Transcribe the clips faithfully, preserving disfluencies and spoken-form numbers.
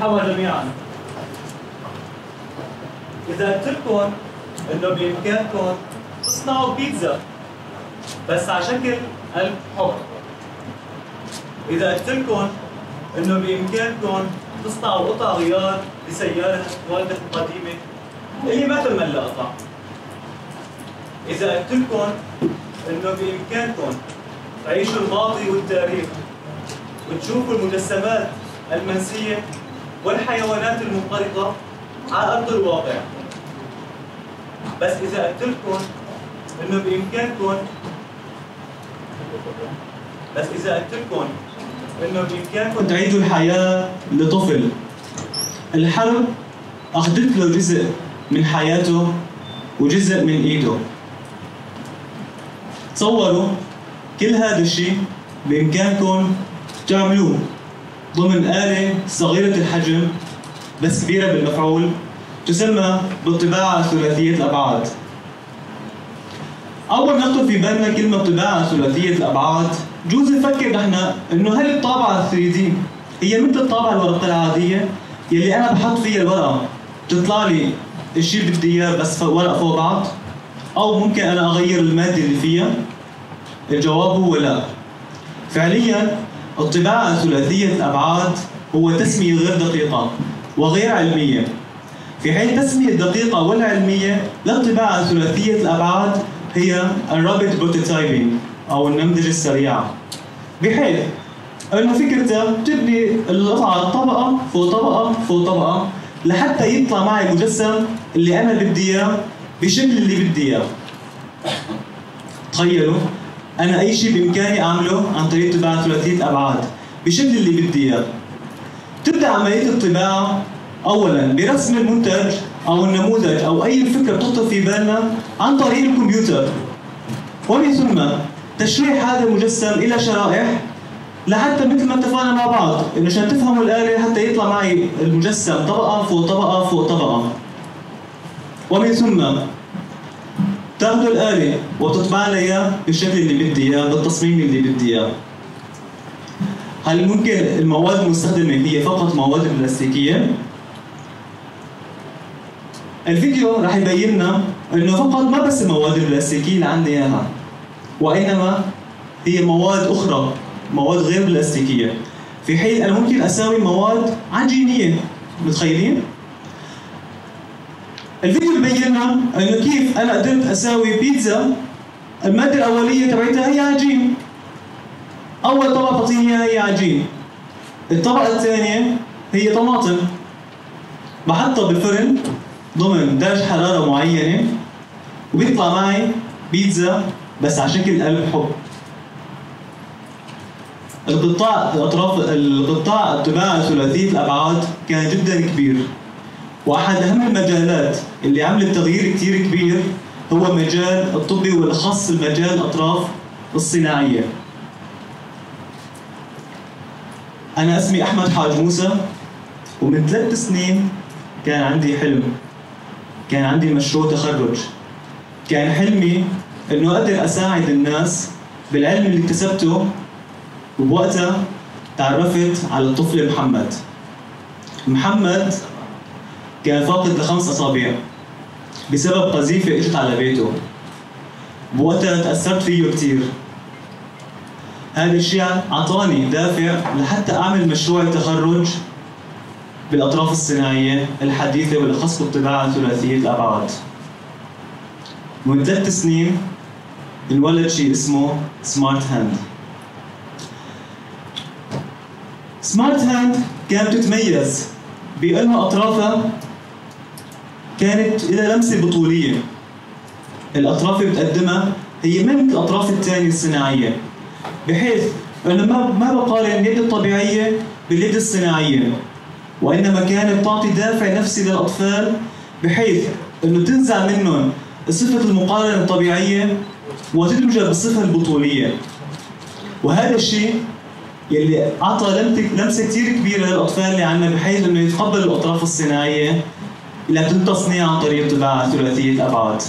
مرحبا جميعا. إذا قلت لكم إنه بإمكانكم تصنعوا بيتزا بس على شكل قلب حب، إذا قلت لكم إنه بإمكانكم تصنعوا قطع غيار لسيارة والدة القديمة اللي ما تمل لقطع، إذا قلت لكم إنه بإمكانكم تعيشوا الماضي والتاريخ وتشوفوا المجسمات المنسية والحيوانات المنقرضة على أرض الواقع، بس إذا قلت لكم إنه بإمكانكم بس إذا قلت لكم إنه بإمكانكم تعيدوا الحياة لطفل الحرب أخذت له جزء من حياته وجزء من إيده. تصوروا كل هذا الشيء بإمكانكم تعملوه ضمن آلة صغيرة الحجم بس كبيرة بالمفعول تسمى بالطباعة ثلاثية الأبعاد. أول نخطر في بالنا كلمة طباعة ثلاثية الأبعاد جوز نفكر نحن إنه هل الطابعة ثري دي هي مثل الطابعة الورقية العادية يلي أنا بحط فيها الورقة تطلع لي الشيء اللي بدي إياه بس ورق فوق بعض، أو ممكن أنا أغير المادة اللي فيها؟ الجواب هو لا. فعلياً الطباعة ثلاثية الأبعاد هو تسمية غير دقيقة وغير علمية، في حين التسمية الدقيقة والعلمية للطباعة ثلاثية الأبعاد هي الرابيد بروتوتايبنج أو النمذجة السريعة، بحيث أنه فكرتها تبني القطعة طبقة فوق طبقة فوق طبقة لحتى يطلع معي مجسم اللي أنا بدي إياه بشكل اللي بدي إياه. تخيلوا أنا أي شيء بإمكاني أعمله عن طريق طباعة ثلاثية الأبعاد بشكل اللي بدي إياه. تبدأ عملية الطباعة أولاً برسم المنتج أو النموذج أو أي فكرة بتخطر في بالنا عن طريق الكمبيوتر، ومن ثم تشريح هذا المجسم إلى شرائح لحتى مثل ما اتفقنا مع بعض إنه عشان تفهموا الآلة حتى يطلع معي المجسم طبقة فوق طبقة فوق طبقة، ومن ثم تاخذوا الآلة وتطبع لي إياه بالشكل اللي بدي إياه بالتصميم اللي بدي إياه. هل ممكن المواد المستخدمة هي فقط مواد بلاستيكية؟ الفيديو راح يبين لنا إنه فقط ما بس المواد البلاستيكية اللي عندي إياها، وإنما هي مواد أخرى، مواد غير بلاستيكية، في حين أنا ممكن أساوي مواد عجينية. متخيلين؟ الفيديو ببين لنا إنه كيف أنا قدرت أساوي بيتزا المادة الأولية تبعتها هي عجين. أول طبقة بطينية هي عجين، الطبقة الثانية هي طماطم بحطها بالفرن ضمن درجة حرارة معينة وبيطلع معي بيتزا بس على شكل قلب حب. القطاع الأطراف القطاع الطباعة ثلاثية الأبعاد كان جدا كبير، وأحد أهم المجالات اللي عملت تغيير كتير كبير هو مجال الطبي والأخص المجال الأطراف الصناعية. أنا اسمي أحمد حاج موسى، ومن ثلاث سنين كان عندي حلم، كان عندي مشروع تخرج، كان حلمي إنه أقدر أساعد الناس بالعلم اللي اكتسبته، وبوقتها تعرفت على الطفل محمد. محمد كان فاقد لخمس أصابع بسبب قذيفة إجت على بيته، بوقتها تأثرت فيه كتير. هذا الشيء أعطاني دافع لحتى أعمل مشروع التخرج بالأطراف الصناعية الحديثة والأخص بالطباعة ثلاثية الأبعاد. من ثلاث سنين انولد شيء اسمه سمارت هاند. سمارت هاند كانت تتميز بأنه أطرافها كانت إلى لمسة بطولية. الأطراف اللي بتقدمها هي من الأطراف الثانية الصناعية، بحيث أنه ما ما بقارن اليد الطبيعية باليد الصناعية، وإنما كانت تعطي دافع نفسي للأطفال بحيث أنه تنزع منهم صفة المقارنة الطبيعية وتدمجها بالصفة البطولية. وهذا الشيء يلي أعطى لمسة كثير كبيرة للأطفال اللي عندنا بحيث أنه يتقبلوا الأطراف الصناعية اللي تم تصنيعها عن طريق طباعة ثلاثية الأبعاد.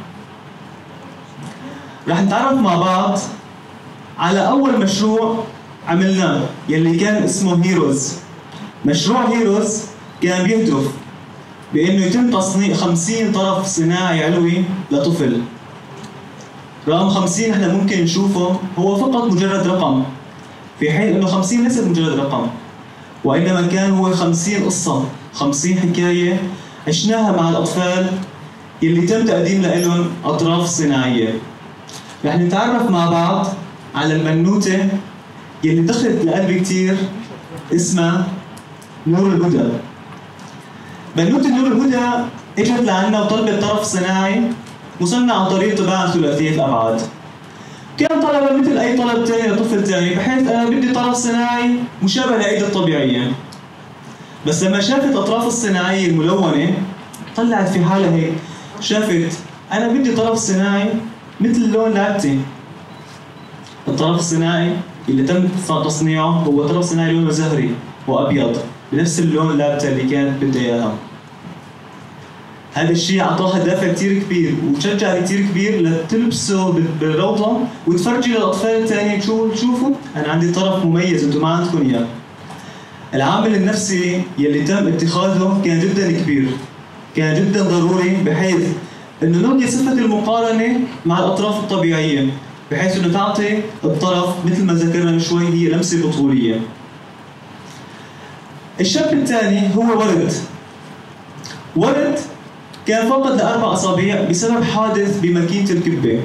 رح نتعرف مع بعض على أول مشروع عملناه يلي كان اسمه هيروز. مشروع هيروز كان بيهدف بأنه يتم تصنيع خمسين طرف صناعي علوي لطفل. رقم خمسين احنا ممكن نشوفه هو فقط مجرد رقم، في حين انه خمسين ليست مجرد رقم، وإنما كان هو خمسين قصة، خمسين حكاية عشناها مع الأطفال يلي تم تقديم لهم أطراف صناعية. رح نتعرف مع بعض على المنوتة يلي دخلت لقلبي كتير اسمها نور الهدى. بنوتة نور الهدى اجت لعنا وطلبت طرف صناعي مصنع عن طريق طباعة ثلاثية الأبعاد. كان طلبها مثل أي طلب تاني لطفل تاني، بحيث أنا بدي طرف صناعي مشابه للأيدي الطبيعية. بس لما شافت الأطراف الصناعية الملونة طلعت في حالها هيك، شافت أنا بدي طرف صناعي مثل لون لعبتي. الطرف الصناعي اللي تم تصنيعه هو طرف صناعي لونه زهري وأبيض بنفس اللون لعبتها اللي كانت بدها إياها. هذا الشيء أعطاها دافع كثير كبير وشجع كثير كبير لتلبسه بالروضة وتفرجي للأطفال الثانيين شو شوفوا أنا عندي طرف مميز أنتم ما عندكم إياه. العامل النفسي يلي تم اتخاذه كان جدا كبير، كان جدا ضروري، بحيث انه نلقي صفة المقارنة مع الأطراف الطبيعية، بحيث انه تعطي الطرف مثل ما ذكرنا من شوي هي لمسة بطولية. الشاب الثاني هو ورد. ورد كان فقد لأربع أصابع بسبب حادث بماكينة الكبة.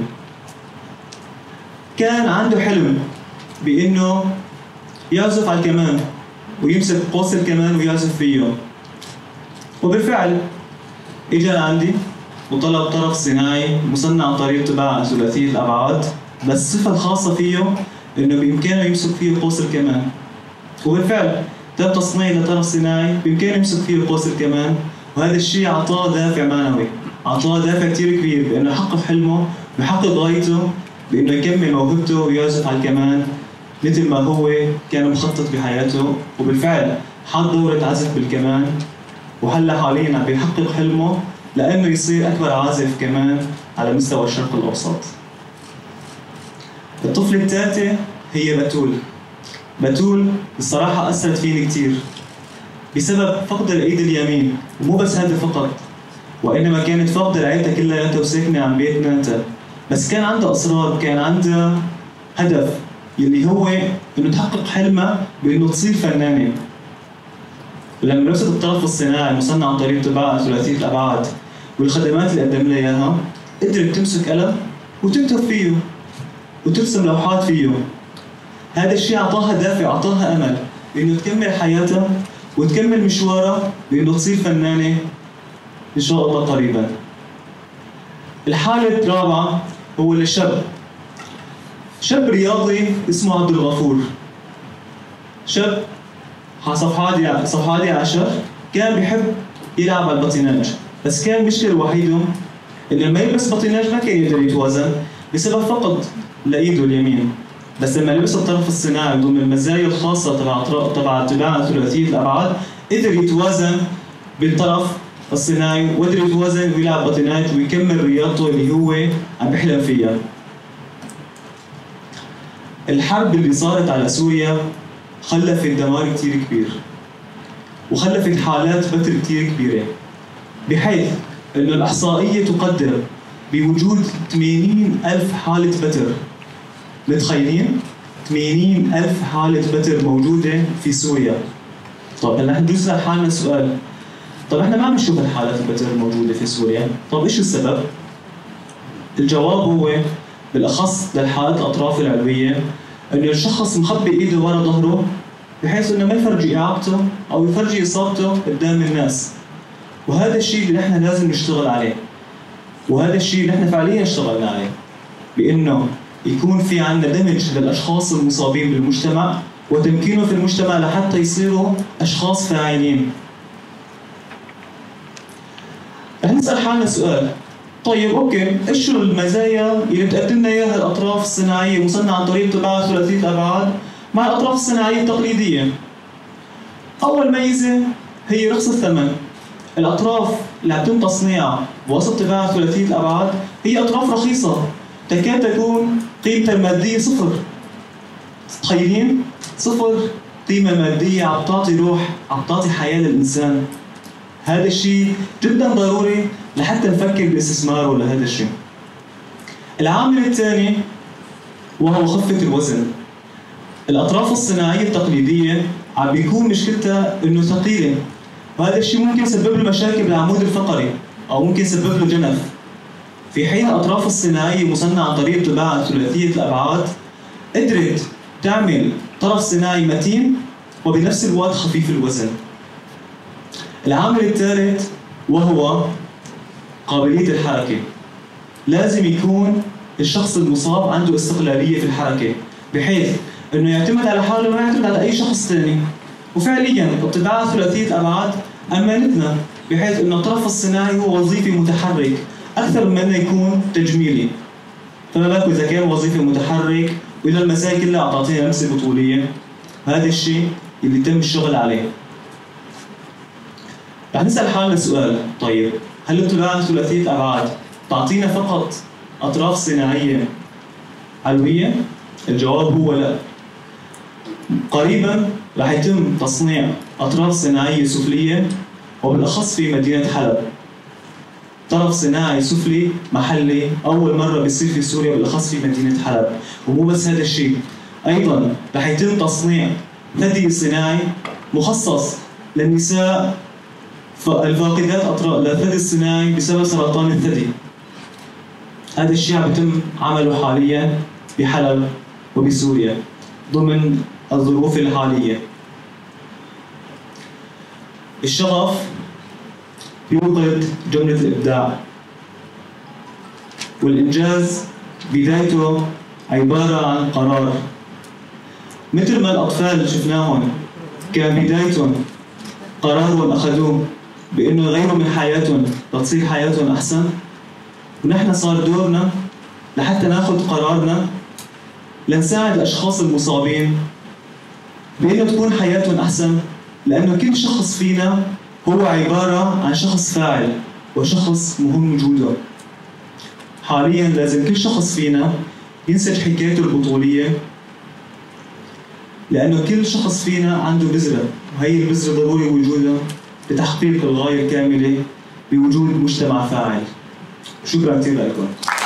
كان عنده حلم بأنه يعزف على الكمان ويمسك قوس الكمان ويعزف فيه، وبالفعل اجى لعندي وطلب طرف صناعي مصنع عن طريق طباعة ثلاثية الأبعاد، بس الصفة الخاصة فيه إنه بإمكانه يمسك فيه قوس الكمان. وبالفعل تم تصنيع لطرف صناعي بإمكانه يمسك فيه قوس الكمان، وهذا الشيء أعطاه دافع معنوي، أعطاه دافع كثير كبير بأنه يحقق حلمه، بيحقق غايته بأنه يكمل موهبته ويعزف على الكمان مثل ما هو كان مخطط بحياته. وبالفعل حط دورة عزف بالكمان، وهلا حاليا عم بيحقق حلمه لأنه يصير أكبر عازف كمان على مستوى الشرق الأوسط. الطفلة الثالثة هي بتول. بتول الصراحة أثرت فيني كثير بسبب فقد الإيد اليمين، ومو بس هذا فقط، وإنما كانت فاقدة لعيلتها كلها وساكنة عن بيت نانتا، بس كان عندها إصرار، كان عندها هدف يلي هو إنه تحقق حلمها بإنه تصير فنانة. ولما لبست الطرف الصناعي المصنع عن طريق طباعة ثلاثية الأبعاد والخدمات اللي قدم لها إياها، قدرت تمسك قلم وتكتب فيه وترسم لوحات فيه. هذا الشيء أعطاها دافع، أعطاها أمل بإنه تكمل حياتها وتكمل مشوارها بإنه تصير فنانة إن شاء الله قريبا. الحالة الرابعة هو لشاب شاب رياضي اسمه عبد الغفور. شاب صفحة صفحة عشر كان بيحب يلعب على الباتيناج، بس كان المشكلة الوحيدة إنه لما يلبس باتيناج ما كان يقدر يتوازن بسبب فقد لإيده اليمين. بس لما لبس الطرف الصناعي ضمن المزايا الخاصة تبع تبع تبع ثلاثية الأبعاد قدر يتوازن بالطرف الصناعي، وقدر يتوازن ويلعب باتيناج ويكمل رياضته اللي هو عم بيحلم فيها. الحرب اللي صارت على سوريا خلفت دمار كتير كبير وخلفت حالات بتر كتير كبيرة، بحيث إنه الإحصائية تقدر بوجود ثمانين ألف حالة بتر. متخيلين؟ ثمانين ألف حالة بتر موجودة في سوريا. طب هلا نحن نسأل حالنا سؤال، طب احنا ما بنشوف الحالات البتر الموجودة في سوريا، طب ايش السبب؟ الجواب هو بالاخص للحالات الاطراف العلوية انه الشخص مخبي ايده ورا ظهره بحيث انه ما يفرجي اعاقته او يفرجي اصابته قدام الناس. وهذا الشيء اللي نحن لازم نشتغل عليه، وهذا الشيء اللي نحن فعليا اشتغلنا عليه، بانه يكون في عندنا دمج للاشخاص المصابين بالمجتمع وتمكينه في المجتمع لحتى يصيروا اشخاص فاعلين. رح نسأل حالنا سؤال، طيب اوكي، ايش المزايا اللي بتقدم لنا اياها الاطراف الصناعيه مصنعه عن طريق طباعه ثلاثيه الابعاد مع الاطراف الصناعيه التقليديه؟ اول ميزه هي رخص الثمن. الاطراف اللي عم يتم تصنيعها بواسطه طباعه ثلاثيه الابعاد هي اطراف رخيصه، تكاد تكون قيمتها الماديه صفر. تخيلين؟ صفر قيمه ماديه، عم تعطي روح، عم تعطي حياه للانسان. هذا الشيء جدا ضروري لحتى نفكر باستثماره لهذا الشيء. العامل الثاني وهو خفة الوزن. الأطراف الصناعية التقليدية عم بيكون مشكلتها إنه ثقيلة، وهذا الشيء ممكن يسبب له مشاكل بالعمود الفقري أو ممكن يسبب له جنف. في حين الأطراف الصناعية مصنعة عن طريق الطباعة ثلاثية الأبعاد قدرت تعمل طرف صناعي متين وبنفس الوقت خفيف الوزن. العامل الثالث وهو قابلية الحركة. لازم يكون الشخص المصاب عنده استقلالية في الحركة بحيث انه يعتمد على حاله وما يعتمد على اي شخص ثاني. وفعليا الطباعة ثلاثية الأبعاد أمنتنا بحيث انه الطرف الصناعي هو وظيفي متحرك أكثر من انه يكون تجميلي. فما بالك إذا كان وظيفي متحرك وإلى المسائل كلها أعطينا أمثلة بطولية. هذا الشيء اللي تم الشغل عليه. رح نسأل حالنا سؤال، طيب هل الطباعة ثلاثية الأبعاد تعطينا فقط أطراف صناعية علوية؟ الجواب هو لا. قريبا رح يتم تصنيع أطراف صناعية سفلية وبالأخص في مدينة حلب. طرف صناعي سفلي محلي أول مرة بيصير في سوريا بالأخص في مدينة حلب. ومو بس هذا الشيء، أيضا رح يتم تصنيع ثدي صناعي مخصص للنساء الفاقدات أطراف للثدي الصناعي بسبب سرطان الثدي. هذا الشيء عم يتم عمله حاليا بحلب وبسوريا ضمن الظروف الحالية. الشغف يوقد جملة الإبداع، والإنجاز بدايته عبارة عن قرار. مثل ما الأطفال شفناهم كان بدايتهم قرار أخذوه بأنه يغيروا من حياتهم لتصير حياتهم أحسن، ونحن صار دورنا لحتى ناخذ قرارنا لنساعد الأشخاص المصابين بأنه تكون حياتهم أحسن، لأنه كل شخص فينا هو عبارة عن شخص فاعل وشخص مهم وجوده. حاليا لازم كل شخص فينا ينسج حكايته البطولية، لأنه كل شخص فينا عنده بذرة، وهي البذرة ضروري وجودها لتحقيق الغاية الكاملة بوجود مجتمع فاعل. شكرا كثير لكم.